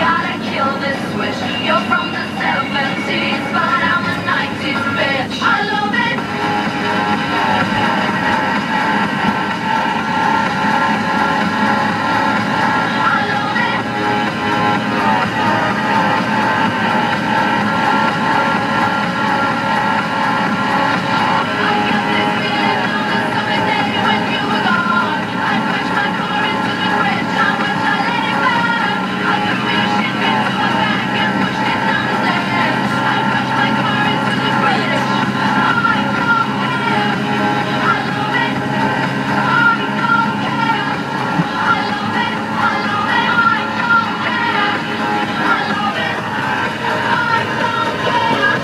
gotta kill this switch. You're from the 70s, but I'm a 90s bitch. I love it. I love it. I got this feeling on the summer day when you were gone. I pushed my car into the bridge, I wish I let it burn. I threw your shit into a bag and pushed it down the stairs. I pushed my car into the bridge. I don't care. I love it. I don't care. I love it. I love it. I don't care. I love it. I don't care.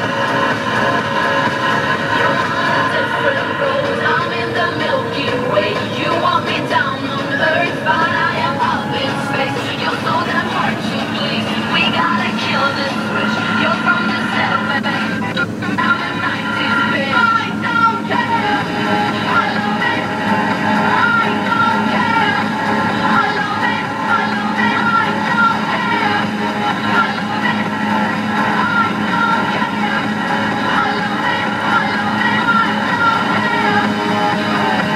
You're on a different road. I'm in the Milky Way. You want me down on Earth, but I am up in space. You're so damn hard to please. We gotta kill this switch. You're from the 70s. I'm a 90s bitch. I don't care. I love it. I don't care. I love it. I love it. I don't care. I love it. I don't care. I love it. I love it. I don't care.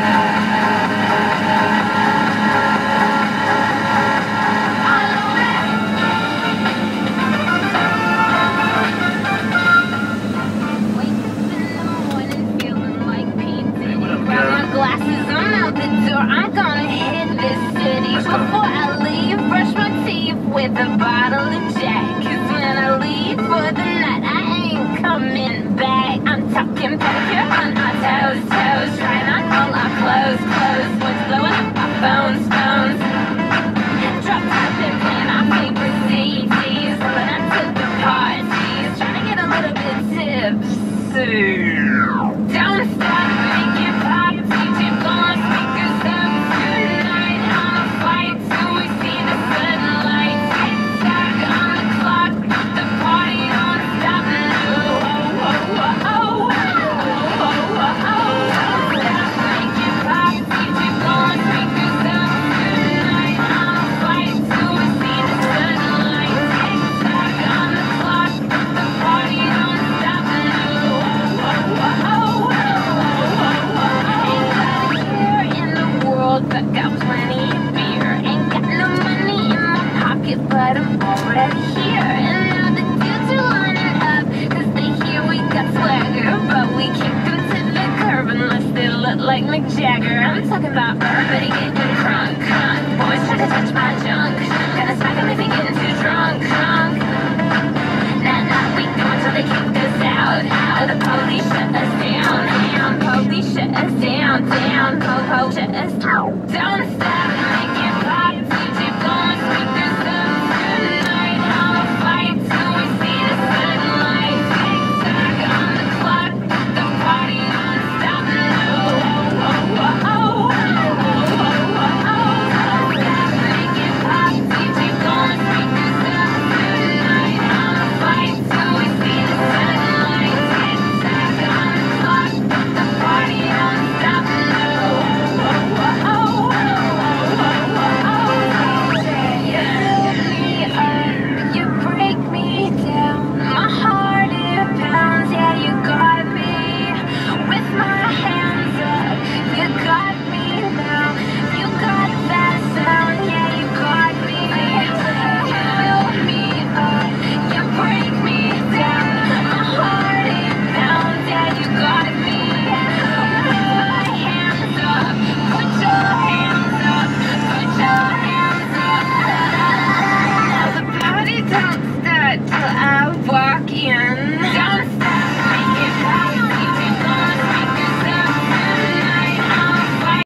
Glasses, I'm out the door. I'm gonna hit this city. Before I leave, brush my teeth with a bottle of Jack. 'Cause when I leave for the night, I ain't coming back. I'm talking pedicure on our toes, toes. Trying on all our clothes, clothes. What's blowing up our phones, phones. Drop top and playing our favorite CDs. But I'm to the parties. Trying to get a little bit tipsy. Don't stop, make it pop. DJ blow my speakers up tonight. I'ma fight till we see the sunlight. Tick tock on the clock, the party don't stop now. Oh, oh, oh, oh, oh, oh, oh, oh. Don't stop, make it pop. DJ blow my speakers up tonight. I'ma fight till we see the sunlight. Tick tock on the clock, the party don't stop now. Oh, oh, oh, oh. But got plenty of beer. Ain't got no money in my pocket, but I'm already here. And now the dudes are lining up, 'cause they hear we got swagger. But we kick them to the curb unless they look like Mick Jagger. I'm talking about everybody get